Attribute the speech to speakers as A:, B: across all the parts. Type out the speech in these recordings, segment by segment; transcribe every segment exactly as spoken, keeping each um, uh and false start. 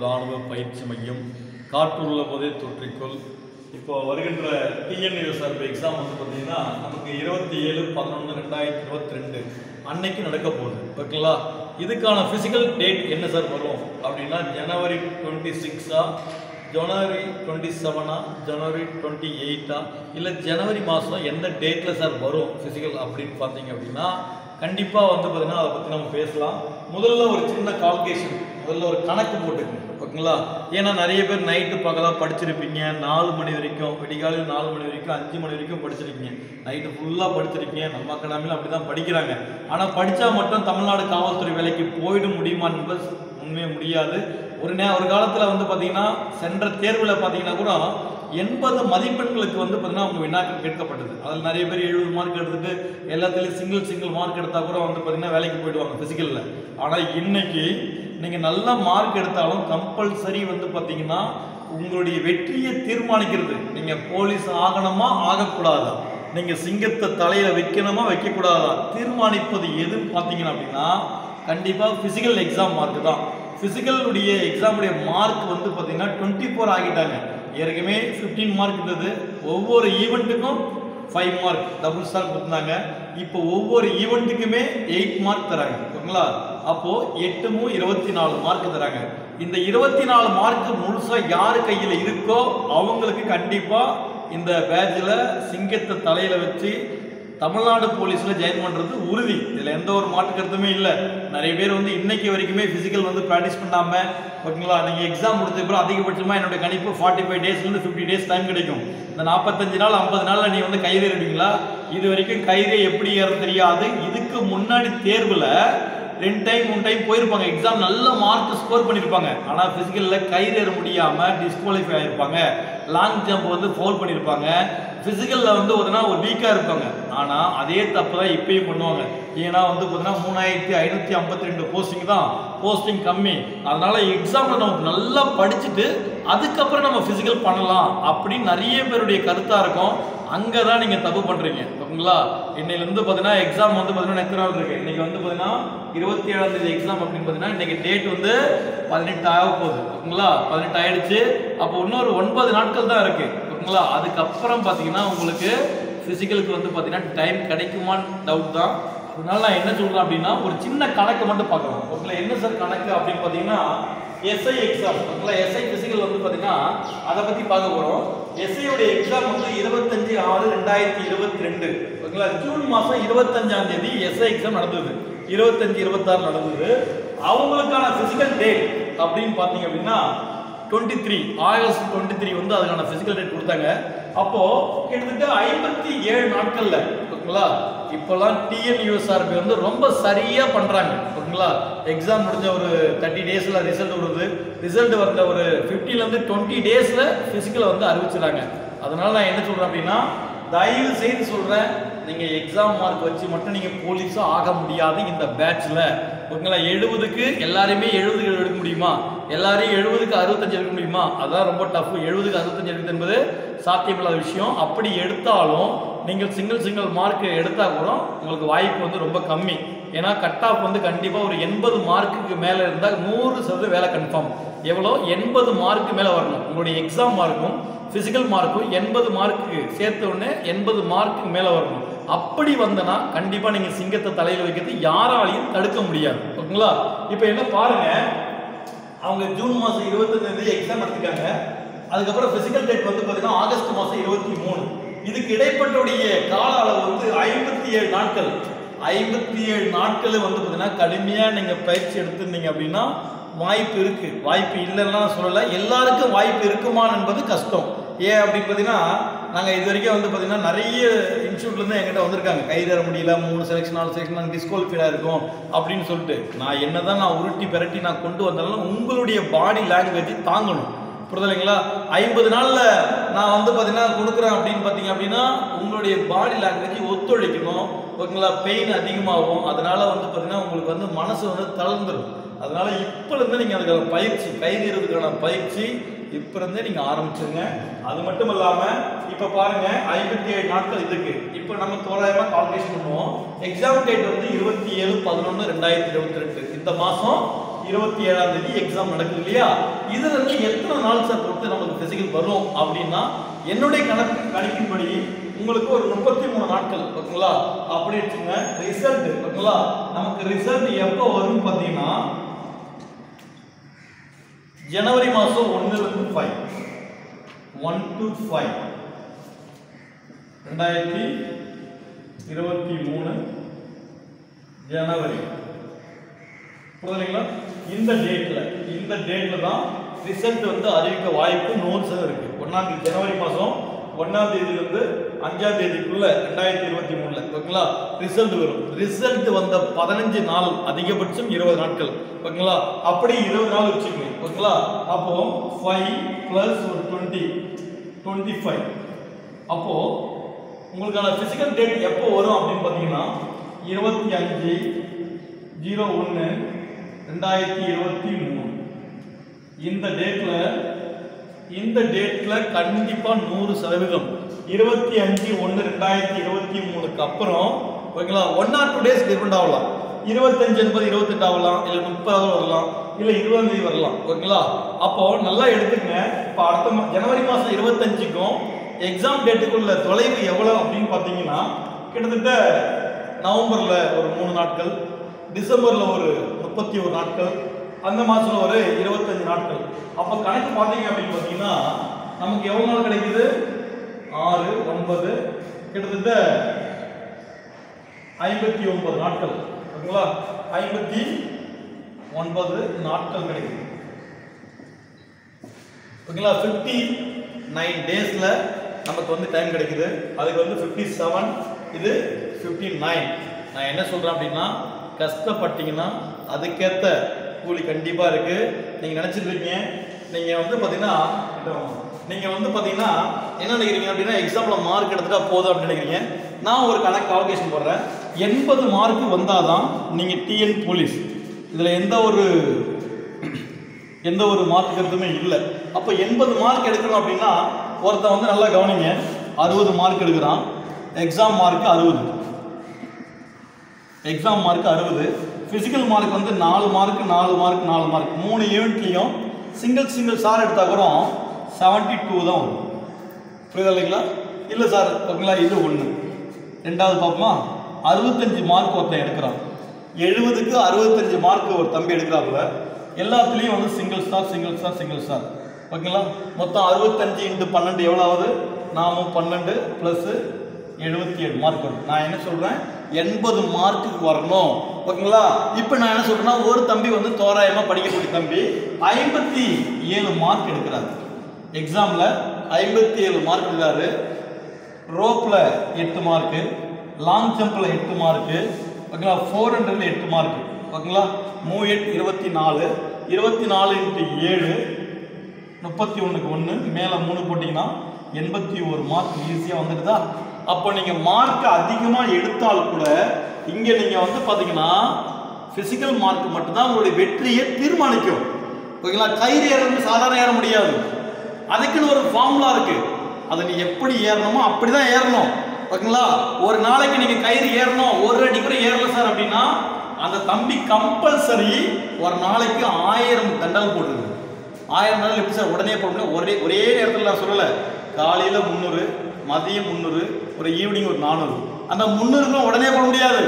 A: ராணுவ பயிற்சி மையம் காற்றுள்ள போதே தொற்றிக்கொள். இப்போ வருகின்ற டிஎன்யூஎஸ்ஆர்பி எக்ஸாம் வந்து பார்த்தீங்கன்னா நமக்கு இருபத்தி ஏழு பதினொன்று ரெண்டாயிரத்தி இருபத்தி ரெண்டு அன்னைக்கு நடக்க போகுது. ஓகேங்களா? இதுக்கான ஃபிசிக்கல் டேட் என்ன சார் வரும் அப்படின்னா ஜனவரி டுவெண்ட்டி சிக்ஸா ஜனவரி டுவெண்ட்டி செவனா ஜனவரி டுவெண்ட்டி எயிட்டா இல்லை ஜனவரி மாதம் எந்த டேட்டில் சார் வரும் ஃபிசிக்கல் அப்படின்னு பார்த்தீங்க அப்படின்னா கண்டிப்பாக வந்து பார்த்தீங்கன்னா அதை பற்றி நம்ம பேசலாம். முதல்ல ஒரு சின்ன கால்குலேஷன், முதல்ல ஒரு கணக்கு போட்டுக்கணும். ஓகேங்களா? ஏன்னா நிறைய பேர் நைட்டு பகலாக படிச்சிருப்பீங்க, நாலு மணி வரைக்கும், விடிகாலையில் நாலு மணி வரைக்கும், அஞ்சு மணி வரைக்கும் படிச்சிருக்கீங்க, நைட்டு ஃபுல்லாக படிச்சிருக்கீங்க. நம்ம அகாடமியில் அப்படி தான் படிக்கிறாங்க. ஆனால் படித்தா மட்டும் தமிழ்நாடு காவல்துறை வேலைக்கு போயிட முடியுமா என்பது உண்மையே முடியாது. ஒரு நே ஒரு காலத்தில் வந்து பார்த்தீங்கன்னா சென்ற தேர்வில் பார்த்தீங்கன்னா கூட எண்பது மதிப்பெண்களுக்கு வந்து பார்த்தீங்கன்னா அவங்க வினாக்கள் கேட்கப்பட்டது. அதில் நிறைய பேர் எழுபது மார்க் எடுத்துட்டு எல்லாத்துலேயும் சிங்கிள் சிங்கிள் மார்க் எடுத்தால் கூட வந்து பார்த்தீங்கன்னா வேலைக்கு போயிடுவாங்க ஃபிசிக்கலில். ஆனால் இன்னைக்கு நீங்கள் நல்ல மார்க் எடுத்தாலும் கம்பல்சரி வந்து பார்த்தீங்கன்னா உங்களுடைய வெற்றியை தீர்மானிக்கிறது நீங்கள் போலீஸ் ஆகணுமா ஆகக்கூடாதா, நீங்கள் சிங்கத்தை தலையில் வைக்கணுமா வைக்கக்கூடாதா தீர்மானிப்பது எதுன்னு பார்த்தீங்கன்னா அப்படின்னா கண்டிப்பாக ஃபிசிக்கல் எக்ஸாம் மார்க் தான். ஃபிசிக்கலுடைய எக்ஸாமுடைய மார்க் வந்து பார்த்தீங்கன்னா டுவெண்ட்டி ஃபோர் ஆகிட்டாங்க. ஏற்கனவே ஃபிஃப்டீன் மார்க் இருந்தது. ஒவ்வொரு ஈவெண்ட்டுக்கும் ஃபைவ் மார்க் டபுள் ஸ்டார் கொடுத்தாங்க. இப்போ ஒவ்வொரு ஈவெண்ட்டுக்குமே எயிட் மார்க் தராங்க. ஓகேங்களா? அப்போது எட்டுமோ இருபத்தி நாலு மார்க் தராங்க. இந்த இருபத்தி நாலு மார்க் முழுசாக யார் கையில் இருக்கோ அவங்களுக்கு கண்டிப்பாக இந்த பேட்சில் சிங்கத்தை தலையில் வச்சு தமிழ்நாடு போலீஸில் ஜாயின் பண்ணுறது உறுதி. இதில் எந்த ஒரு மாற்று கருத்துமே இல்லை. நிறைய பேர் வந்து இன்னைக்கு வரைக்குமே ஃபிசிக்கல் வந்து ப்ராக்டிஸ் பண்ணாமல் ஓகேங்களா நீங்கள் எக்ஸாம் முடிச்சப்பறம் அதிகபட்சமாக என்னுடைய கணிப்பு ஃபார்ட்டி ஃபைவ் டேஸ்லேருந்து ஃபிஃப்டி டேஸ் டைம் கிடைக்கும். இந்த நாற்பத்தஞ்சு நாள் ஐம்பது நாளில் நீ வந்து கயிறு ஏறிடுவீங்களா? இது வரைக்கும் கயிறு எப்படி ஏற தெரியாது. இதுக்கு முன்னாடி தேர்வில் ரெண்டு டைம் மூணு டைம் போயிருப்பாங்க, எக்ஸாம் நல்ல மார்க் ஸ்கோர் பண்ணியிருப்பாங்க. ஆனால் ஃபிசிக்கலில் கயிறு ஏற முடியாமல் டிஸ்குவாலிஃபை ஆகிருப்பாங்க. லாங் ஜம்ப் வந்து ஃபோல் பண்ணியிருப்பாங்க. ஃபிசிக்கலில் வந்து பார்த்தீங்கன்னா ஒரு வீக்காக இருப்பாங்க. ஆனால் அதே தப்பு தான் இப்பயும் பண்ணுவாங்க. ஏன்னா வந்து பார்த்தீங்கன்னா மூணாயிரத்தி ஐநூற்றி ஐம்பத்தி ரெண்டு போஸ்டிங் தான், போஸ்டிங் கம்மி. அதனால் எக்ஸாமில் நமக்கு நல்லா படிச்சுட்டு அதுக்கப்புறம் நம்ம ஃபிசிக்கல் பண்ணலாம் அப்படின்னு நிறைய பேருடைய கருத்தாக இருக்கும். அங்கே தான் நீங்கள் தப்பு பண்ணுறீங்க. ஓகேங்களா? இன்னையிலேருந்து பார்த்தீங்கன்னா எக்ஸாம் வந்து பார்த்தீங்கன்னா எத்தனை நாள் இருக்குது? இன்றைக்கி வந்து பார்த்தீங்கன்னா இருபத்தி ஏழாம் தேதி எக்ஸாம் அப்படின்னு பார்த்தீங்கன்னா இன்றைக்கி டேட் வந்து பதினெட்டு ஆக போகுது. ஓகேங்களா? பதினெட்டு ஆகிடுச்சு. அப்போ இன்னொரு ஒன்பது நாட்கள் தான் இருக்குது. ஓகேங்களா? அதுக்கப்புறம் பார்த்தீங்கன்னா உங்களுக்கு ஃபிசிக்கலுக்கு வந்து பார்த்தீங்கன்னா டைம் கிடைக்குமான்னு டவுட் தான். அதனால நான் என்ன சொல்கிறேன் அப்படின்னா ஒரு சின்ன கணக்கு மட்டும் பார்க்கலாம். ஓகேங்களா? என்ன சார் கணக்கு அப்படின்னு பார்த்தீங்கன்னா எஸ்ஐ எக்ஸாம். ஓகேங்களா? எஸ்ஐ ஃபிசிக்கல் வந்து பார்த்தீங்கன்னா அதை பற்றி பார்க்க போகிறோம். எஸ்ஐயோடைய எக்ஸாம் வந்து இருபத்தஞ்சு ஆறு ரெண்டாயிரத்தி இருபத்தி ரெண்டு ஓகேங்களா ஜூன் மாதம் இருபத்தஞ்சாம் தேதி எஸ்ஐ எக்ஸாம் நடந்தது. இருபத்தஞ்சு இருபத்தாறு நடந்தது. அவங்களுக்கான ஃபிசிக்கல் டேட் அப்படின்னு பார்த்தீங்க அப்படின்னா twenty three August twenty three வந்து அதுக்கான ஃபிசிக்கல் டேட் கொடுத்தாங்க. அப்போது கிட்டத்தட்ட ஐம்பத்தி ஏழு நாட்களில் ஓகேங்களா இப்போல்லாம் டிஎன்யூஎஸ்ஆர்பி வந்து ரொம்ப சரியாக பண்ணுறாங்க. ஓகேங்களா? எக்ஸாம் முடிஞ்ச ஒரு தேர்ட்டி டேஸில் ரிசல்ட் வருது. ரிசல்ட் வந்த ஒரு ஃபிஃப்டிலேருந்து டுவெண்ட்டி டேஸில் ஃபிசிக்கலை வந்து அறிவிச்சிடறாங்க. அதனால் நான் என்ன சொல்கிறேன் அப்படின்னா தயவு செய்து சொல்கிறேன், நீங்கள் எக்ஸாம் மார்க் வச்சு மட்டும் நீங்கள் போலீஸாக ஆக முடியாது இந்த பேட்சில். ஓகேங்களா? எழுபதுக்கு எல்லாரையுமே எழுபதுக்கு எடுக்க முடியுமா? எல்லாரையும் எழுபதுக்கு அறுபத்தஞ்சு எடுக்க முடியுமா? அதான் ரொம்ப டஃப். எழுபதுக்கு அறுபத்தஞ்சு எடுக்கிறது என்பது சாத்தியமில்லாத விஷயம். அப்படி எடுத்தாலும் நீங்கள் சிங்கிள் சிங்கிள் மார்க் எடுத்தால் கூட உங்களுக்கு வாய்ப்பு வந்து ரொம்ப கம்மி. ஏன்னா கட் ஆஃப் வந்து கண்டிப்பாக ஒரு எண்பது மார்க்குக்கு மேலே இருந்தால் நூறு சதவீதம் வேலை கன்ஃபார்ம். எவ்வளோ? எண்பது மார்க்கு மேலே வரணும். உங்களுடைய எக்ஸாம் மார்க்கும் ஃபிசிக்கல் மார்க்கும் எண்பது மார்க்கு சேர்த்த உடனே எண்பது மார்க்குக்கு மேலே வரணும். அப்படி வந்தனா கண்டிப்பாக நீங்கள் சிங்கத்தை தலையில் வைக்கிறது யாராலையும் தடுக்க முடியாது. ஓகேங்களா? இப்போ என்ன பாருங்க, அவங்க ஜூன் மாதம் இருபத்தஞ்சாம் தேதி எக்ஸாம் நடத்திருக்காங்க. அதுக்கப்புறம் ஃபிசிக்கல் டேட் வந்து பார்த்தீங்கன்னா ஆகஸ்ட் மாதம் இருபத்தி மூணு இதுக்கு இடைப்பட்டுடைய கால அளவு வந்து ஐம்பத்தி ஏழு நாட்கள். ஐம்பத்தி ஏழு நாட்கள் வந்து பார்த்தீங்கன்னா கடுமையாக நீங்கள் பயிற்சி எடுத்துருந்தீங்க அப்படின்னா வாய்ப்பு இருக்குது. வாய்ப்பு இல்லைன்னா சொல்லலை, எல்லாருக்கும் வாய்ப்பு இருக்குமா என்பது கஷ்டம். ஏன் அப்படின்னு பார்த்தீங்கன்னா நாங்கள் இது வரைக்கும் வந்து பார்த்தீங்கன்னா நிறைய இன்ஸ்டியூட்லேருந்து என்கிட்ட வந்திருக்காங்க, கைதேற முடியல, மூணு செலெக்ஷன் நாலு செலெக்ஷன் நாங்கள் டிஸ்குவாலிஃபைடாக இருக்கும் அப்படின்னு சொல்லிட்டு. நான் என்ன தான் நான் உருட்டி பெரட்டி நான் கொண்டு வந்தாலும் உங்களுடைய பாடி லாங்குவேஜ் தாங்கணும். புரிதலைங்களா? ஐம்பது நாளில் நான் வந்து பார்த்தீங்கன்னா கொடுக்குறேன் அப்படின்னு பார்த்தீங்க அப்படின்னா உங்களுடைய பாடி லாங்குவேஜ் ஒத்துழைக்கணும். ஓகேங்களா? பெயின் அதிகமாகும். அதனால் வந்து பார்த்தீங்கன்னா உங்களுக்கு வந்து மனசு வந்து தளர்ந்துடும். அதனால் இப்போலேருந்து நீங்கள் அதுக்கான பயிற்சி கைதேறதுக்கான பயிற்சி இப்போ இருந்தே நீங்கள் ஆரம்பிச்சுங்க. அது மட்டும் இல்லாமல் இப்போ பாருங்கள் ஐம்பத்தி ஏழு நாட்கள் இதுக்கு இப்போ நம்ம தோராயமாக கால்குலேஷன் பண்ணுவோம். எக்ஸாம் டேட் வந்து இருபத்தி ஏழு பதினொன்று ரெண்டாயிரத்தி இருபத்தி ரெண்டு இந்த மாதம் இருபத்தி ஏழாம் தேதி எக்ஸாம் நடக்குது இல்லையா? இதுல இருந்து எத்தனை நாள் சார் பொறுத்து நமக்கு பிசிக்கல் வரும் அப்படின்னா என்னுடைய கணக்கு கணக்கின்படி உங்களுக்கு ஒரு முப்பத்தி மூணு நாட்கள் ஓகேங்களா அப்படி வச்சுங்க ரிசல்ட் ஓகேங்களா நமக்கு ரிசல்ட் எப்போ வரும் பார்த்தீங்கன்னா ஜனவரி மாதம் ஒன்றுல இருந்து ஃபைவ் ஒன் டு ஃபைவ் ரெண்டாயிரத்தி இருபத்தி மூணு ஜனவரி புரியுதுங்களா இந்த டேட்ல இந்த டேட்ல தான் ரிசல்ட் வந்து அறிவிக்க வாய்ப்பு நூறு சதவீதம் இருக்கு ஒன்னாம் தேதி ஜனவரி மாதம் ஒன்னாம் தேதியிலிருந்து அஞ்சாம் தேதிக்குள்ள ரெண்டாயிரத்தி இருபத்தி மூணுல ஓகேங்களா ரிசல்ட் வரும் ரிசல்ட் வந்த பதினஞ்சு நாள் அதிகபட்சம் இருபது நாட்கள் ஓகேங்களா அப்படி இருபது நாள் வச்சுக்கோங்க ஓகேங்களா அப்போ ஃபைவ் பிளஸ் ஒரு டுவெண்ட்டி டுவெண்ட்டி ஃபைவ் அப்போ உங்களுக்கான பிசிக்கல் டேட் எப்போ வரும் அப்படின்னு பார்த்தீங்கன்னா இருபத்தி அஞ்சு ஜீரோ ஒன்று ரெண்டாயிரத்தி இருபத்தி மூணு இந்த டேட்ல இந்த டேட்ல கண்டிப்பா நூறு சதவீதம் இருபத்தி அஞ்சு ஒன்று ரெண்டாயிரத்தி இருபத்தி மூணுக்கு அப்புறம் ஓகேங்களா one or two days different ஆகலாம் இருபத்தஞ்சு என்பது இருபத்தெட்டு ஆகலாம் இல்லை முப்பது வரலாம் இல்லை இருபது வரலாம் ஓகேங்களா அப்போ நல்லா எடுத்துக்கங்க இப்போ அடுத்த ஜனவரி மாதம் இருபத்தஞ்சுக்கும் எக்ஸாம் டேட்டுக்குள்ள தொலைவு எவ்வளோ அப்படின்னு பார்த்தீங்கன்னா கிட்டத்தட்ட நவம்பர்ல ஒரு மூணு நாட்கள் டிசம்பர்ல ஒரு முப்பத்தி ஒரு நாட்கள் அந்த மாசத்துல ஒரு இருபத்தஞ்சு நாட்கள் அப்போ கணக்கு பார்த்தீங்க அப்படின்னு பார்த்தீங்கன்னா நமக்கு எவ்வளோ நாள் கிடைக்குது ஆறு ஒன்பது கிட்டத்தட்ட ஐம்பத்தி ஒன்பது நாட்கள் ஓகேங்களா ஐம்பத்தி ஒன்பது நாட்கள் கிடைக்குது ஓகேங்களா ஃபிஃப்டி நைன் டேஸ்ல நமக்கு வந்து டைம் கிடைக்குது அதுக்கு வந்து ஃபிஃப்டி செவன் இது ஃபிஃப்டி நைன் நான் என்ன சொல்றேன் அப்படின்னா கஷ்டப்பட்டீங்கன்னா அதுக்கேற்ற கூலி கண்டிப்பா இருக்கு நீங்க நினைச்சிருக்கீங்க நீங்க வந்து பாத்தீங்கன்னா நீங்க வந்து பாத்தீங்கன்னா என்ன நினைக்கிறீங்க அப்படின்னா எக்ஸாம்ல மார்க் எடுத்துட்டா போதும் அப்படின்னு நினைக்கிறீங்க நான் ஒரு கணக்கு கால்குலேஷன் போடுறேன் எண்பது மார்க் வந்தாதான் நீங்க டிஎன் போலீஸ் இதுல எந்த ஒரு எந்த ஒரு மார்க் கருத்துமே இல்லை அப்போ எண்பது மார்க் எடுக்கணும் அப்படின்னா ஒருத்தன் வந்து நல்லா கவனிங்க அறுபது மார்க் எடுக்கிறான் எக்ஸாம் மார்க் அறுபது எக்ஸாம் மார்க் அறுபது பிசிக்கல் மார்க் வந்து நாலு மார்க் நாலு மார்க் நாலு மார்க் மூணு யூனிட்லையும் சிங்கிள் சிங்கிள் சார் எடுத்தா கூட செவன்டி டூ தான் வரும் புரியுதா இல்லைங்களா இல்லை சார் ஓகேங்களா இது ஒன்று ரெண்டாவது பார்ப்போமா அறுபத்தஞ்சு மார்க் ஒருத்தன் எடுக்கிறான் எழுபதுக்கு அறுபத்தஞ்சு மார்க் ஒரு தம்பி எடுக்கிறாப்புல எல்லாத்துலேயும் வந்து single star single star single star ஓகேங்களா மொத்தம் அறுபத்தஞ்சு இன்ட்டு பன்னெண்டு எவ்வளோ ஆகுது நாமும் பன்னெண்டு ப்ளஸ்ஸு எழுபத்தி ஏழு மார்க் வரும் நான் என்ன சொல்கிறேன் எண்பது மார்க்குக்கு வரணும் ஓகேங்களா இப்போ நான் என்ன சொல்கிறேன்னா ஒரு தம்பி வந்து தோராயமாக படிக்கக்கூடிய தம்பி ஐம்பத்தி ஏழு மார்க் எடுக்கிறாரு எக்ஸாமில் ஐம்பத்தி ஏழு மார்க் எடுக்கிறாரு ரோப்பில் எட்டு மார்க்கு லாங் ஜம்பில் எட்டு மார்க்கு ஓகேங்களா ஃபோர் ஹண்ட்ரட்ல எட்டு மார்க்கு ஓகேங்களா மூணு எட்டு இருபத்தி நாலு இருபத்தி நாலு இன்ட்டு ஏழு முப்பத்தி ஒன்றுக்கு ஒன்று மேலே மூணு போட்டிங்கன்னா எண்பத்தி ஒரு மார்க் ஈஸியாக வந்துடுதா அப்போ நீங்கள் மார்க் அதிகமாக எடுத்தால் கூட இங்கே நீங்கள் வந்து பார்த்தீங்கன்னா ஃபிசிக்கல் மார்க் மட்டும்தான் உங்களுடைய வெற்றியை தீர்மானிக்கும் ஓகேங்களா கயிறு ஏறது சாதாரண ஏற முடியாது அதுக்குன்னு ஒரு ஃபார்முலா இருக்கு அதை நீ எப்படி ஏறணுமோ அப்படி தான் ஏறணும் ஓகேங்களா ஒரு நாளைக்கு நீங்கள் கயிறு ஏறணும் ஒரு அடி கூட ஏறல சார் அப்படின்னா அந்த தம்பி கம்பல்சரி ஒரு நாளைக்கு ஆயிரம் தண்டல் போட்டுருக்கு ஆயிரம் நாள் எப்படி சார் உடனே போடணும் ஒரே ஒரே நேரத்தில் நான் சொல்லலை காலையில் முந்நூறு மதியம் முந்நூறு ஒரு ஈவினிங் ஒரு நானூறு அந்த முந்நூறுலாம் உடனே போட முடியாது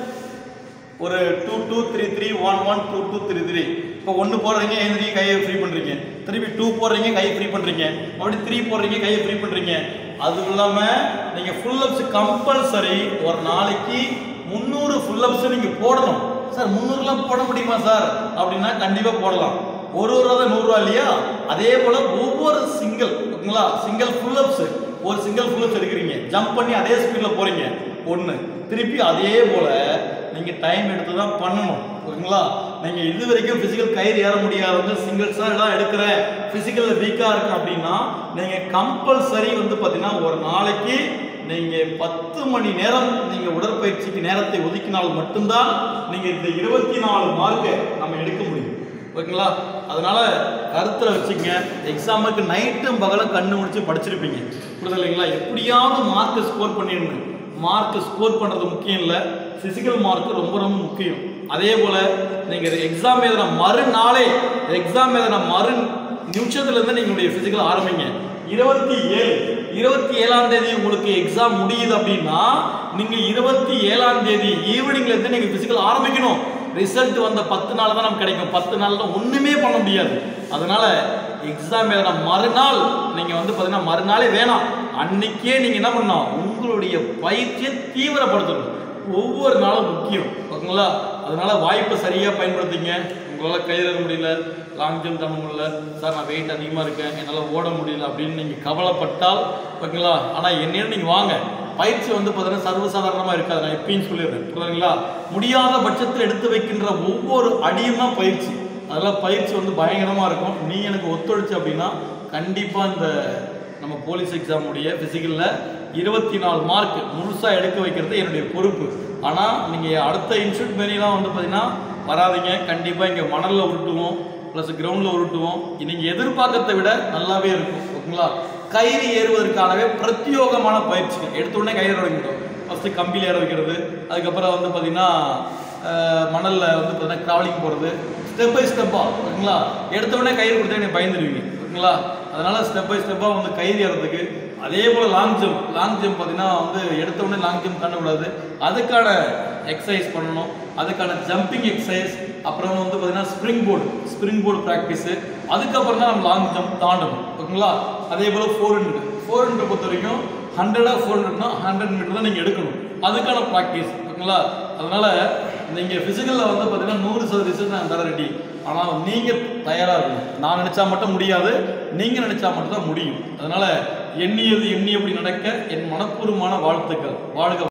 A: ஒரு two two three three one one two two three three இப்போ ஒன்று போடுறீங்க எழுந்திரிங்க கையை ஃப்ரீ பண்ணுறீங்க திருப்பி டூ போடுறீங்க கையை ஃப்ரீ பண்ணுறீங்க அப்படி த்ரீ போடுறீங்க கையை ஃப்ரீ பண்ணுறீங்க அதுவும் இல்லாமல் நீங்கள் ஃபுல் அப்ஸ் கம்பல்சரி ஒரு நாளைக்கு முந்நூறு ஃபுல் அப்ஸ் நீங்கள் போடணும் சார் முந்நூறுலாம் போட முடியுமா சார் அப்படின்னா கண்டிப்பாக போடலாம் ஒரு ஒரு ரூபா நூறுரூவா இல்லையா அதே போல் ஒவ்வொரு சிங்கிள் ஓகேங்களா சிங்கிள் ஃபுல் அப்ஸ் ஒரு சிங்கிள் ஃபுல் அப்ஸ் எடுக்கிறீங்க ஜம்ப் பண்ணி அதே ஸ்பீடில் போகிறீங்க ஒன்று திருப்பி அதே போல் நீங்கள் டைம் எடுத்து தான் பண்ணணும் ஓகேங்களா நீங்கள் இது வரைக்கும் ஃபிசிக்கல் கயிறு ஏற முடியாதவங்க சிங்கிள் சார் எல்லாம் எடுக்கிறேன் ஃபிசிக்கலில் வீக்காக இருக்கு அப்படின்னா நீங்கள் கம்பல்சரி வந்து பார்த்தீங்கன்னா ஒரு நாளைக்கு நீங்கள் பத்து மணி நேரம் நீங்கள் உடற்பயிற்சிக்கு நேரத்தை ஒதுக்கினால் மட்டும்தான் நீங்கள் இந்த இருபத்தி நாலு மார்க்கை நம்ம எடுக்க முடியும் ஓகேங்களா அதனால கருத்தில் வச்சுக்கங்க எக்ஸாமுக்கு நைட்டும் பகலும் கண்ணு முடிச்சு படிச்சிருப்பீங்க புரியுது இல்லைங்களா எப்படியாவது மார்க்கை ஸ்கோர் பண்ணிடணும் மார்க் ஸ்கோர் பண்ணுறது முக்கியம் இல்லை ஃபிசிக்கல் மார்க் ரொம்ப ரொம்ப முக்கியம் அதே போல் நீங்கள் எக்ஸாம் எழுதுன மறுநாளே எக்ஸாம் எழுதுன மறு நிமிஷத்துலேருந்து நீங்களுடைய ஃபிசிக்கல் ஆரம்பிங்க. இருபத்தி ஏழு இருபத்தி ஏழாம் தேதி உங்களுக்கு எக்ஸாம் முடியுது அப்படின்னா நீங்கள் இருபத்தி ஏழாம் தேதி ஈவினிங்லேருந்து நீங்கள் ஃபிசிக்கல் ஆரம்பிக்கணும். ரிசல்ட் வந்த பத்து நாள் தான் நமக்கு கிடைக்கும். பத்து நாள் தான் ஒன்றுமே பண்ண முடியாது. அதனால் எக்ஸாம் எழுதின மறுநாள் நீங்கள் வந்து பார்த்தீங்கன்னா மறுநாளே வேணாம், அன்னைக்கே நீங்கள் என்ன பண்ணணும், உங்களுடைய பயிற்சியை தீவிரப்படுத்தணும். ஒவ்வொரு நாளும் முக்கியம், ஓகேங்களா? அதனால் வாய்ப்பை சரியாக பயன்படுத்திங்க. உங்களால் கையில் முடியல, லாங் ஜம்ப் பண்ண முடியல, சார் நான் வெயிட் அதிகமாக இருக்கேன், என்னால் ஓட முடியல அப்படின்னு நீங்கள் கவலைப்பட்டால், ஓகேங்களா? ஆனால் என்னன்னு நீங்கள் வாங்க, பயிற்சி வந்து பார்த்தீங்கன்னா சர்வசாதாரணமாக இருக்காது. நான் எப்பயும் சொல்லிடுறேன், புரியுதுங்களா? முடியாத பட்சத்தில் எடுத்து வைக்கின்ற ஒவ்வொரு அடியும் தான் பயிற்சி. அதெல்லாம் பயிற்சி வந்து பயங்கரமாக இருக்கும். நீ எனக்கு ஒத்துழைச்சு அப்படின்னா கண்டிப்பாக இந்த நம்ம போலீஸ் எக்ஸாம் உடைய ஃபிசிக்கலில் இருபத்தி நாலு மார்க் முழுசாக எடுக்க வைக்கிறது என்னுடைய பொறுப்பு. ஆனால் நீங்கள் அடுத்த இன்ஸ்டியூட் மாரிலாம் வந்து பார்த்தீங்கன்னா வராதிங்க. கண்டிப்பாக இங்கே மணலில் உருட்டுவோம், ப்ளஸ் கிரவுண்டில் உருட்டுவோம். நீங்கள் எதிர்பார்க்கறதை விட நல்லாவே இருக்கும், ஓகேங்களா? கயிறு ஏறுவதற்கானவே பிரத்யோகமான பயிற்சிகள். எடுத்த உடனே கயிறு தொடங்கிட்டோம். ஃபஸ்ட்டு கம்பியில் ஏற வைக்கிறது, அதுக்கப்புறம் வந்து பார்த்திங்கன்னா மணலில் வந்து பார்த்தீங்கன்னா ட்ராவலிங் போகிறது, ஸ்டெப் பை ஸ்டெப்பாக, ஓகேங்களா? எடுத்த உடனே கயிறு கொடுத்தா நீங்கள் பயந்துடுவீங்க, ஓகேங்களா? அதனால் ஸ்டெப் பை ஸ்டெப்பாக வந்து கயிறு ஏறதுக்கு. அதே போல் லாங் ஜம்ப் லாங் ஜம்ப் பார்த்தீங்கன்னா வந்து எடுத்த உடனே லாங் ஜம்ப் பண்ணக்கூடாது. அதுக்கான எக்ஸசைஸ் பண்ணணும், அதுக்கான ஜம்பிங் எக்ஸசைஸ். அப்புறம் வந்து பார்த்தீங்கன்னா spring board spring board practice. அதுக்கப்புறம் தான் நம்ம லாங் ஜம்ப் தாண்டணும், ஓகேங்களா? அதே போல் ஃபோர் ஹண்ட்ரட் ஃபோர் ஹண்ட்ரட் பொறுத்த வரைக்கும் ஹண்ட்ரடாக ஃபோர் ஹண்ட்ரட்னா ஹண்ட்ரட் மீட்டர் தான் நீங்கள் எடுக்கணும். அதுக்கான ப்ராக்டிஸ், ஓகேங்களா? அதனால் நீங்கள் ஃபிசிக்கலில் வந்து பார்த்தீங்கன்னா நூறு சதவீதம் நான் தர ரெடி. ஆனால் நீங்கள் தயாராக இருக்கணும். நான் நினச்சா மட்டும் முடியாது, நீங்கள் நினச்சா மட்டும் தான் முடியும். அதனால் எண்ணியது எண்ணியபடி நடக்க என் மனப்பூர்வமான வாழ்த்துக்கள். வாழ்க.